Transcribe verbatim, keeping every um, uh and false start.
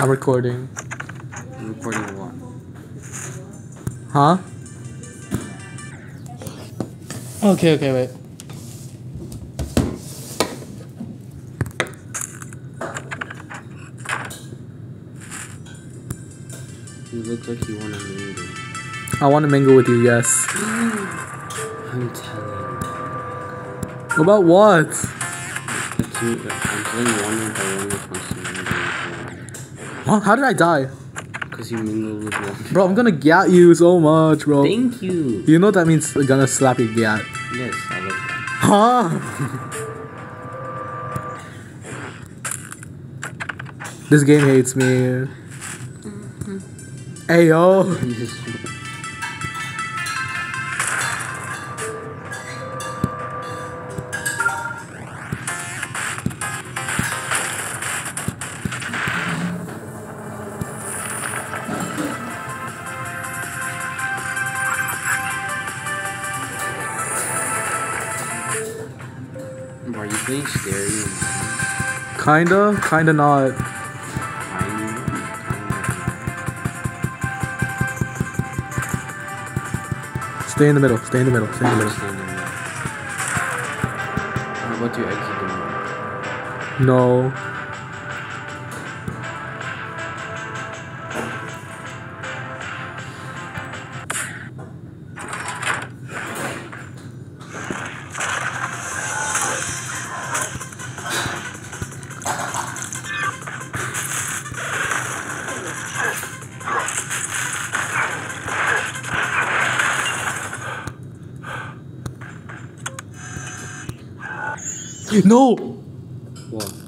I'm recording. I'm recording what? Huh? Okay, okay, wait. You look like you want to mingle. I want to mingle with you, yes. I'm telling you. About what? It's you, I'm telling you one of the longest wants to mingle with Huh? How did I die? you. Because you mingle with one. Bro, I'm gonna get you so much, bro. Thank you. You know that means I'm gonna slap your gat. Yes, I love that. Huh? This game hates me. Hey, yo. Are you playing stereo? Kinda, kinda not. Stay in the middle, stay in the middle, stay in the middle. How about you exit the room? No. No! What?